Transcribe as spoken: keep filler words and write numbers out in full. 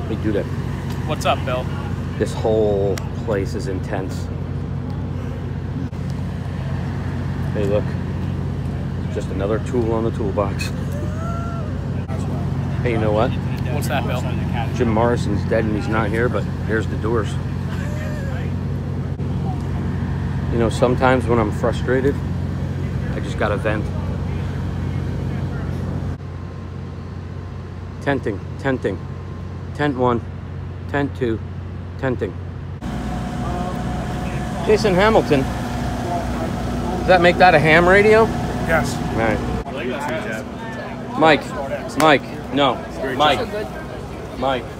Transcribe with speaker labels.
Speaker 1: Hey, Dudek.
Speaker 2: What's up, Bill?
Speaker 1: This whole place is intense. Hey, look. Just another tool on the toolbox. Hey, you know what?
Speaker 2: What's that, Bill?
Speaker 1: Jim Morrison's dead and he's not here, but here's the doors. You know, sometimes when I'm frustrated, I just gotta vent. Tenting, tenting. Tent one, tent two, tenting. Jason Hamilton. Does that make that a ham radio?
Speaker 3: Yes.
Speaker 1: All right. Mike, Mike, no, Mike, Mike.